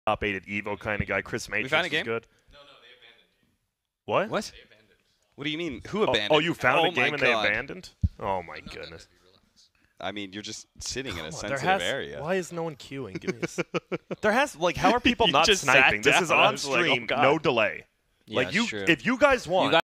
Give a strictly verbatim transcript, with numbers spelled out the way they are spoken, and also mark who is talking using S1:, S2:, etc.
S1: top eight at Evo kind of guy. Chris Matrix
S2: found a game?
S1: is good.
S3: No, no, they abandoned.
S1: What?
S2: What?
S3: They abandoned.
S2: What do you mean? Who
S1: Oh,
S2: abandoned?
S1: oh, you found
S2: oh
S1: a game
S2: my
S1: and
S2: God.
S1: they abandoned? Oh my
S3: I'm not that
S1: goodness.
S3: heavy, relax.
S2: I mean, you're just sitting in a
S1: Come on, there
S2: sensitive
S1: has-
S2: area.
S1: Why is no one queuing? Give me a s there has like how are people
S2: You
S1: not
S2: just sat
S1: sniping? This
S2: down.
S1: is
S2: I
S1: on
S2: was like, oh,
S1: stream,
S2: God.
S1: no delay.
S4: Yeah,
S1: like
S4: it's
S1: you,
S4: true.
S1: if you guys want.